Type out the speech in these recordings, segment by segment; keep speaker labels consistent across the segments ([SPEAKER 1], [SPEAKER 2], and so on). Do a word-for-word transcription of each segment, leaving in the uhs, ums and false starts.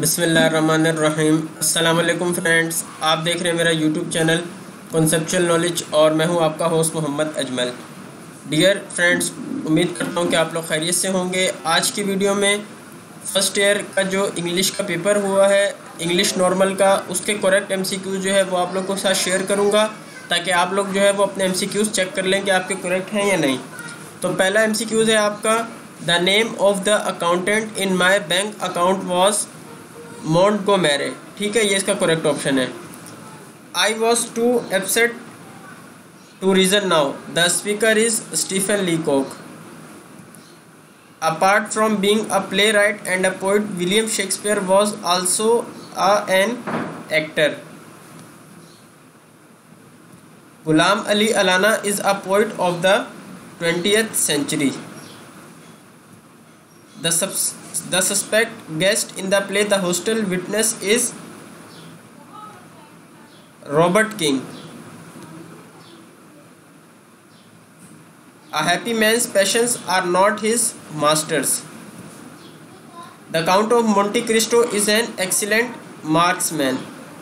[SPEAKER 1] बिस्मिल्लाहिर्रहमानिर्रहीम। अस्सलाम वालेकुम फ्रेंड्स, आप देख रहे हैं मेरा यूट्यूब चैनल कॉन्सेप्चुअल नॉलेज और मैं हूं आपका host Mohammad Ajmal. Dear friends, उम्मीद करता हूं कि आप लोग खैरियत से होंगे। आज की वीडियो में फ़र्स्ट ईयर का जो इंग्लिश का पेपर हुआ है, इंग्लिश नॉर्मल का, उसके करेक्ट एमसीक्यू जो है वो आप लोग के साथ शेयर करूँगा ताकि आप लोग जो है वो अपने एमसीक्यूज़ चेक कर लें कि आपके करेक्ट हैं या नहीं। तो पहला एमसीक्यूज़ है आपका, the name of the accountant in my bank account was Montgomery. ठीक है, ये इसका करेक्ट ऑप्शन है। I was too upset to reason now, the speaker is Stephen Leacock. Apart from being a playwright and a poet, William Shakespeare was also a an actor. Ghulam Ali Allana is a poet of the twentieth century. The, subs the suspect guest in the play The Hostel Witness is Robert King. A happy man's passions are not his masters. The Count of Monte Cristo is an excellent marksman.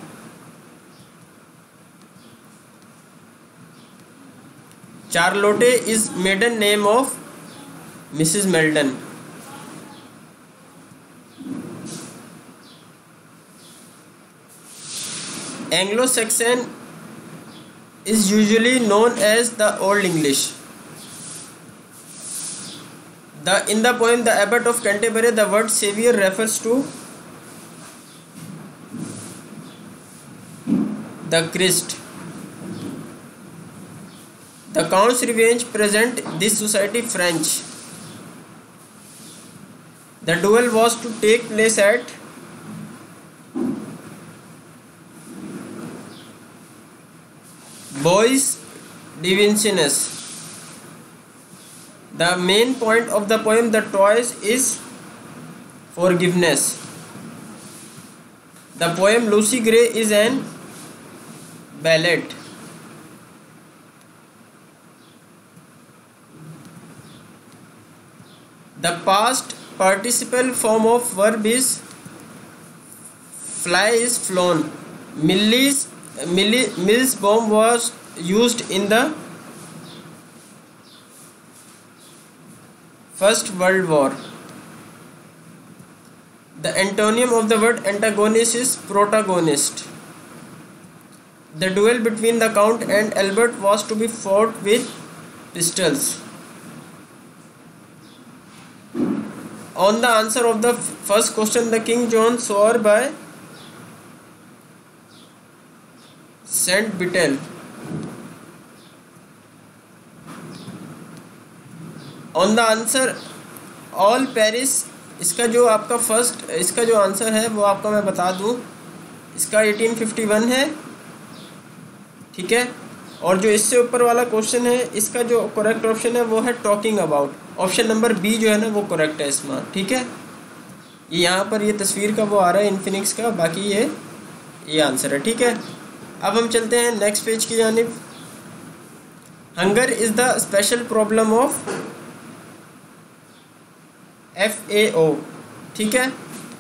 [SPEAKER 1] Charlotte is maiden name of Missus Meldon. Anglo-Saxon is usually known as the Old English. The in the poem The Abbot of Canterbury, the word savior refers to the Christ. The Count's Revenge present this society French. The duel was to take place at Bois de Vincennes. The main point of the poem The Toys is forgiveness. The poem Lucy Gray is an ballad. The past participle form of verb is fly is flown. Millie's Millie, Mills bomb was used in the First World War. The antonym of the word antagonist is protagonist. The duel between the Count and Albert was to be fought with pistols. On the answer of the first question, the King John swore by saint Bitel. On the answer all Paris, इसका जो आपका first इसका जो answer है वो आपका मैं बता दूं, इसका एटीन फिफ्टी वन है। ठीक है, और जो इससे ऊपर वाला क्वेश्चन है इसका जो करेक्ट ऑप्शन है वो है talking about. Option number B जो है ना वो करेक्ट है इसमें। ठीक है, ये यहाँ पर ये तस्वीर का वो आ रहा है इन्फिनिक्स का, बाकी ये ये आंसर है। ठीक है, अब हम चलते हैं नेक्स्ट पेज की जानिब। Hunger is the special problem of F A O. ठीक है,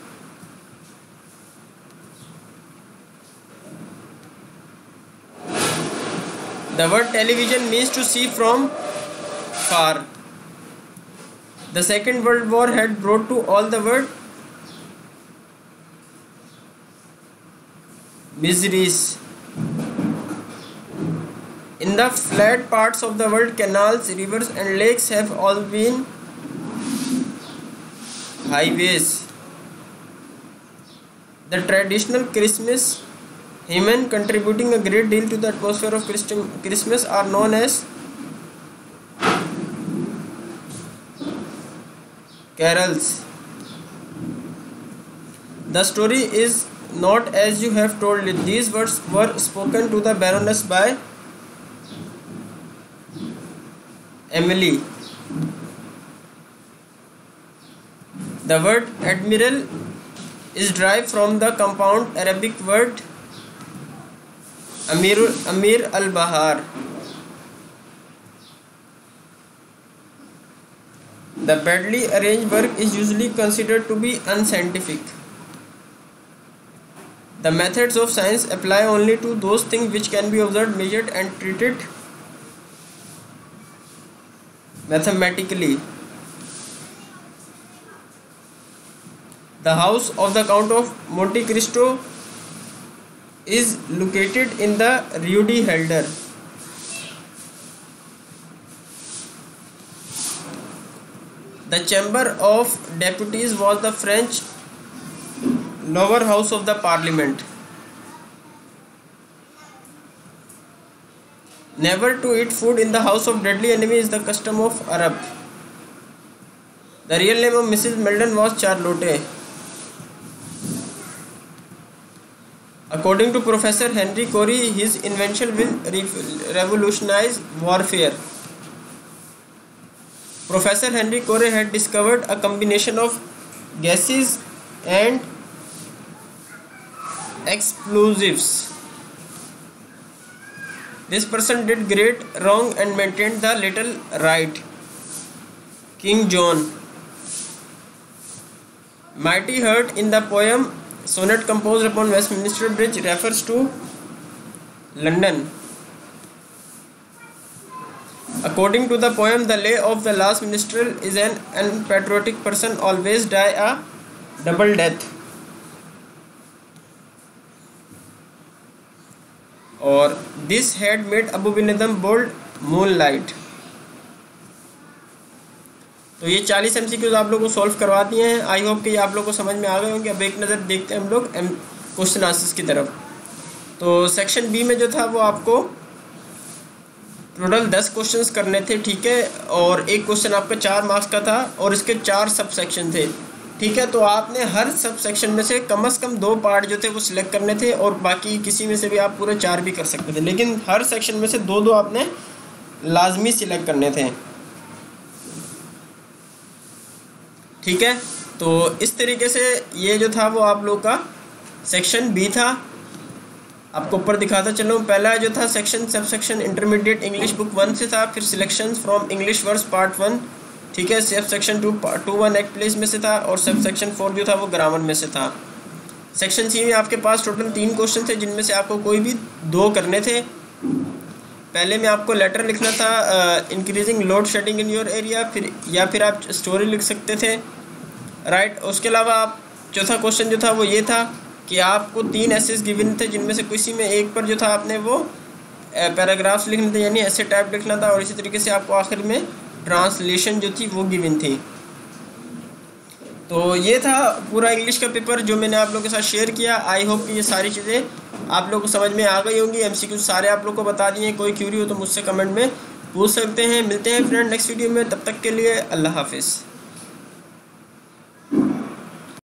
[SPEAKER 1] the word television means to see from far. The second world war had brought to all the world miseries. In the flat parts of the world, canals, rivers and lakes have all been highways. The traditional Christmas hymn contributing a great deal to the atmosphere of Christmas are known as carols. The story is not as you have told it. These words were spoken to the Baroness by Emily. The word admiral is derived from the compound Arabic word Amir, Amir al-Bahar. The badly arranged work is usually considered to be unscientific. The methods of science apply only to those things which can be observed, measured and treated mathematically. The house of the Count of Monte Cristo is located in the Rue de Helder. The Chamber of Deputies was the French lower house of the Parliament. Never to eat food in the house of deadly enemy is the custom of Arab. The real name of Missus Meldon was Charlotte. According to Professor Henry Corey, his invention will revolutionize warfare. Professor Henry Corey had discovered a combination of gases and explosives. This person did great wrong and maintained the little right. King John. Mighty hurt in the poem sonnet composed upon Westminster Bridge refers to London. According to the poem, the lay of the last minstrel is an unpatriotic person always die a double death. और this had made Abou Ben Adhem bold moonlight. तो ये चालीस MCQs आप लोगों को solve करवा दिए हैं। आई होप कि ये आप लोगों को समझ में आ गए होंगे। अब एक नज़र देखते हैं हम लोग एम क्वेश्चन आंसर्स की तरफ। तो सेक्शन बी में जो था वो आपको टोटल दस क्वेश्चंस करने थे, ठीक है, और एक क्वेश्चन आपका चार मार्क्स का था और इसके चार सब सेक्शन थे, ठीक है। तो आपने हर सब सेक्शन में से कम से कम दो पार्ट जो थे वो सिलेक्ट करने थे और बाकी किसी में से भी आप पूरे चार भी कर सकते थे, लेकिन हर सेक्शन में से दो दो आपने लाजमी सिलेक्ट करने थे, ठीक है। तो इस तरीके से ये जो था वो आप लोग का सेक्शन बी था। आपको ऊपर दिखाता चलो, पहला जो था section sub section intermediate English book one से था, फिर selections from English words part one, ठीक है, sub section two two one act plays में से था, और सब सेक्शन फोर जो था वो ग्रामर में से था। सेक्शन सी में आपके पास टोटल तीन क्वेश्चन थे जिनमें से आपको कोई भी दो करने थे। पहले में आपको लेटर लिखना था increasing load shedding in your area, फिर या फिर आप स्टोरी लिख सकते थे, राइट। उसके अलावा आप चौथा क्वेश्चन जो था वो ये था कि आपको तीन एसेस गिवन थे जिनमें से किसी में एक पर जो था आपने वो पैराग्राफ्स लिखने थे, यानी ऐसे टाइप लिखना था, और इसी तरीके से आपको आखिर में ट्रांसलेशन जो थी वो गिवन थी। तो ये था पूरा इंग्लिश का पेपर जो मैंने आप लोगों के साथ शेयर किया। आई होप कि ये सारी चीज़ें आप लोगों को समझ में आ गई होंगी। एमसीक्यू सारे आप लोगों को बता दिए। कोई क्यूरी हो तो मुझसे कमेंट में पूछ सकते हैं। मिलते हैं फ्रेंड नेक्स्ट वीडियो में, तब तक के लिए अल्लाह हाफिज़।